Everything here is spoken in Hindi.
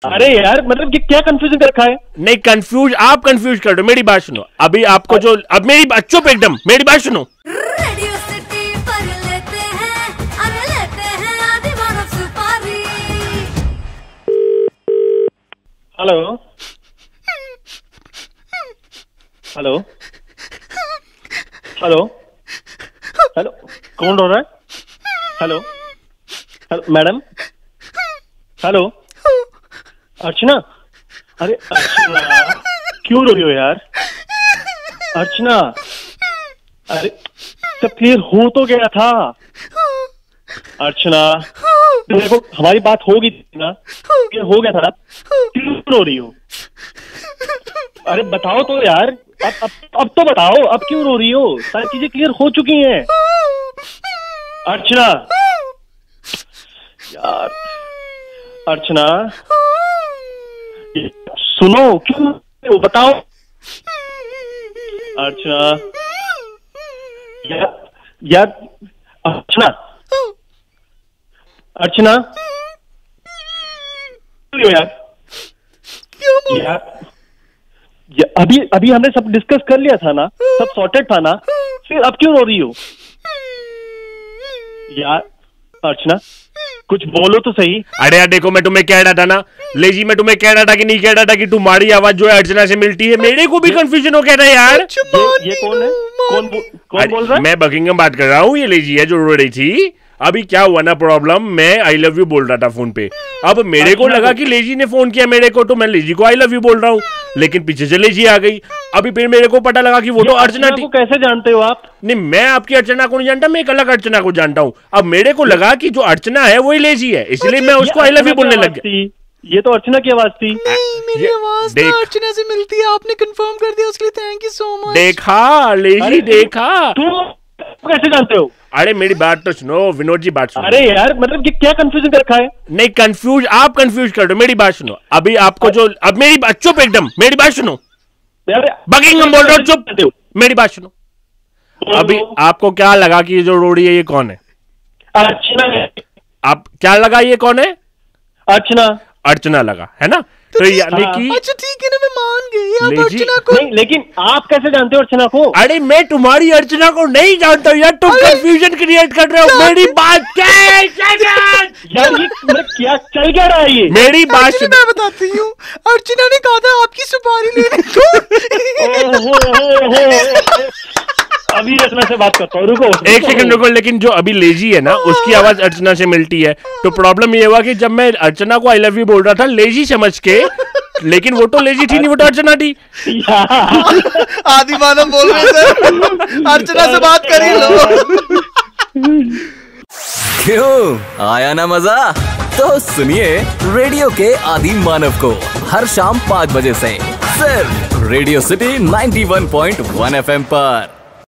अरे यार मतलब कि क्या कंफ्यूजन कर रखा है? नहीं कंफ्यूज, आप कंफ्यूज कर रहे हो। मेरी बात सुनो, अभी आपको जो अब मेरी बात, चुप एकदम, मेरी बात सुनो। रेडियो सिटी पर लेते हैं आदि मानव सुपारी। हेलो हेलो हेलो हेलो, कौन रो रहा है? Hello hello madam, hello Archana. अरे अर्चना क्यों रो रही हो यार? अर्चना अरे सब क्लियर हो तो गया था। अर्चना देखो हमारी बात होगी ना, क्लियर हो गया था, क्यों रो रही हो? अरे बताओ तो यार, अब तो बताओ, अब क्यों रो रही हो? सारी चीजें क्लियर हो चुकी हैं। अर्चना यार, अर्चना सुनो, क्यों बताओ अर्चना। यार अर्चना, अर्चना यार, यार अभी हमने सब डिस्कस कर लिया था ना, सब सॉर्टेड था ना, फिर अब क्यों रो रही हो यार? अर्चना कुछ बोलो तो सही। अरे यार देखो, मैं तुम्हें कह रहा था ना लेजी, मैं तुम्हें कह रहा था कि नहीं कह रहा था कि तुम्हारी आवाज जो है अर्चना से मिलती है। मेरे को भी कंफ्यूजन हो गया था यार। ये कौन है? कौन बोल रहा है? मैं बकिंगम बात कर रहा हूँ, ये लेजी है जो रो रही थी। अभी क्या हुआ ना प्रॉब्लम, मैं आई लव यू बोल रहा था फोन पे। अब मेरे को लगा कि लेजी ने फोन किया मेरे को, तो मैं लेजी को आई लव यू बोल रहा हूँ, लेकिन पीछे से लेजी आ गई। अभी फिर मेरे को पता लगा कि वो तो अर्चना थी। कैसे जानते हो आप? नहीं, मैं आपकी अर्चना को नहीं जानता, मैं एक अलग अर्चना को जानता हूँ। अब मेरे को लगा कि जो अर्चना है वही लेजी है, इसलिए मैं उसको आई लव यू बोलने लग गया। ये तो अर्चना की आवाज थी। नहीं, मेरी आवाज तो अर्चना से मिलती है। आपने कंफर्म कर दिया, उसके लिए थैंक यू सो मच। देखा लेजी, देखा। तुम कैसे जानते हो? अरे मेरी बात तो सुनो विनोद जी, बात सुनो। अरे यार मतलब कि क्या कंफ्यूजन कर रखा है? नहीं कंफ्यूज, आप कंफ्यूज कर रहे हो। मेरी बात सुनो, अभी आपको जो अब मेरी बात, चुप एकदम, मेरी बात सुनो। बकिंगम बोल रहा हूँ, चुप, मेरी बात सुनो। अभी आपको क्या लगा कि ये जो रो रही है ये कौन है? अर्चना है। आप क्या लगा ये कौन है? अर्चना। अर्चना लगा है ना, तो यानी कि अच्छा ठीक है ना, मैं मान गई आप अर्चना को। नहीं, लेकिन आप कैसे जानते हो अर्चना को? अरे मैं तुम्हारी अर्चना को नहीं जानता हूँ यार, तुम कंफ्यूजन क्रिएट कर रहे हो। मेरी बात क्या है यार, ये क्या चल क्या रहा है ये? मेरी बात मैं बताती हूँ। अर्चना ने कहा था आपकी सुपारी लेने को। अभी अर्चना से बात करता हूँ, रुको एक सेकंड रुको। लेकिन जो अभी लेजी है ना, उसकी आवाज अर्चना से मिलती है, तो प्रॉब्लम ये हुआ कि जब मैं अर्चना को आई लव यू बोल रहा था लेजी समझ के, लेकिन वो तो लेजी थी नहीं, वो तो अर्चना थी। आदि मानव बोल रहे सर, अर्चना से बात कर ही लो। क्यों आया ना मजा? तो सुनिए रेडियो के आदि मानव को हर शाम 5 बजे से सिर्फ रेडियो सिटी 91.1 FM पर।